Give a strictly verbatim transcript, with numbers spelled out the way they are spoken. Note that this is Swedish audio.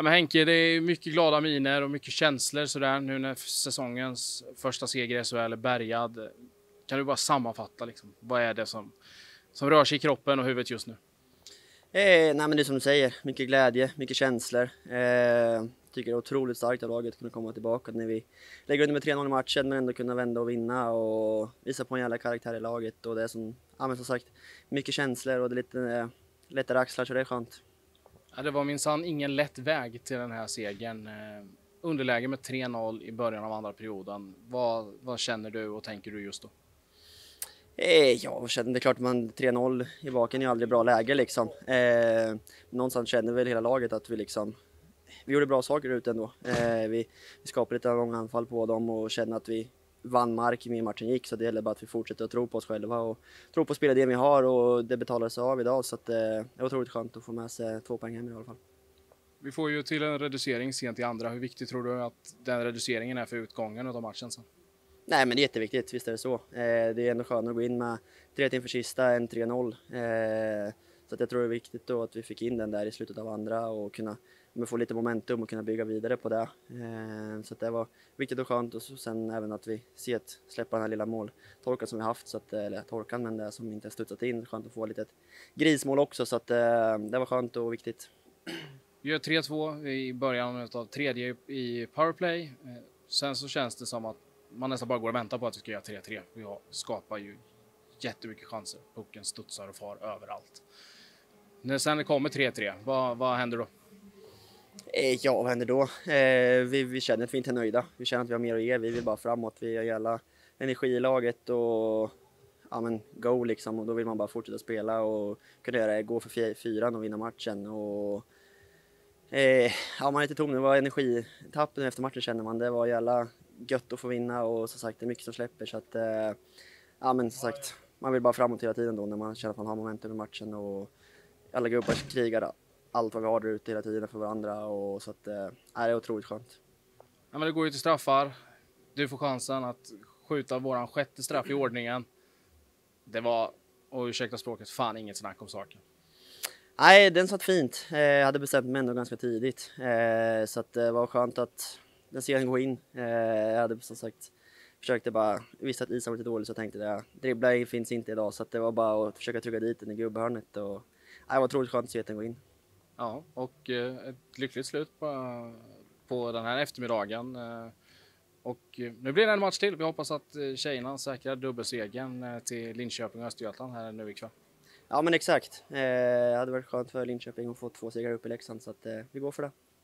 Ja, men Henke, det är mycket glada miner och mycket känslor sådär nu när säsongens första seger i S H L är bärgad. Kan du bara sammanfatta liksom, vad är det som, som rör sig i kroppen och huvudet just nu? Eh, nej men det är som du säger, mycket glädje, mycket känslor. Eh, tycker det är otroligt starkt av laget att kunna komma tillbaka när vi lägger under med tre noll i matchen men ändå kunna vända och vinna och visa på en jävla karaktär i laget. Och det är som, ja, men som sagt, mycket känslor och det är lite eh, lättare axlar så det är skönt. Ja, det var minsann ingen lätt väg till den här segern. Eh, underläge med tre noll i början av andra perioden. Vad, vad känner du och tänker du just då? Eh, ja, det är klart man tre noll i baken är ju aldrig bra läge liksom. Eh, någonstans känner väl hela laget att vi liksom vi gjorde bra saker ut ändå. Eh, vi, vi skapade lite långa anfall på dem och kände att vi vann mark i matchen gick, så det gäller bara att vi fortsätter att tro på oss själva och tro på att spela det vi har, och det betalar sig av idag, så att, eh, det var otroligt skönt att få med sig två poäng hem i alla fall. Vi får ju till en reducering sent i andra. Hur viktigt tror du att den reduceringen är för utgången av matchen sen? Nej, men det är jätteviktigt, visst är det så. Eh, det är ändå skönt att gå in med tre ett inför sista, en tre noll. Eh, så att jag tror det är viktigt då att vi fick in den där i slutet av andra och kunna men få lite momentum och kunna bygga vidare på det. Eh, så att det var viktigt och skönt, och så, sen även att vi ser att släppa den här lilla måltorkan som vi haft, så att, eller torkan, men det som inte har studsat in. Skönt att få lite ett grismål också, så att eh, det var skönt och viktigt. Vi gör tre två i början av tredje i powerplay. Eh, sen så känns det som att man nästan bara går och väntar på att vi ska göra tre tre. Vi har, skapar ju jättemycket chanser. Pucken studsar och far överallt. När sen det kommer tre tre, vad, vad händer då? Eh, ja, vad händer då? Eh, vi, vi känner att vi inte är nöjda. Vi känner att vi har mer att ge. Vi vill bara framåt. Vi har jävla energi i laget och ja, men go liksom. Och då vill man bara fortsätta spela och kunna göra det, gå för fyran och vinna matchen. Och eh, ja, man är lite tom. Det var energitappen efter matchen, känner man. Det var jävla gött att få vinna, och som sagt det är mycket som släpper, så att eh, ja, men som sagt man vill bara framåt hela tiden då när man känner att man har momentum i matchen, och alla gubbar krigar allt vad vi har där ute hela tiden för varandra, och så att eh, det är otroligt skönt. Ja, men det går ju till straffar. Du får chansen att skjuta våran sjätte straff i ordningen. Det var, och ursäkta språket, fan inget snack om saken. Nej, den satt fint. Eh, jag hade bestämt mig ändå ganska tidigt, eh, så att det var skönt att den serien gå in. Eh, jag hade som sagt försökte bara, visste att isen var lite dålig, så tänkte jag dribblar finns inte idag, så att det var bara att försöka trycka dit den i gubbhörnet, och eh, det var otroligt skönt att se att den gå in. Ja, och eh, ett lyckligt slut på, på den här eftermiddagen. Eh, och eh, nu blir det en match till. Vi hoppas att eh, tjejerna säkrar dubbelsegern eh, till Linköping och Östergötland här nu ikväll. Ja, men exakt. Eh, det hade varit skönt för Linköping att få två segrar upp i Leksand, så att eh, vi går för det.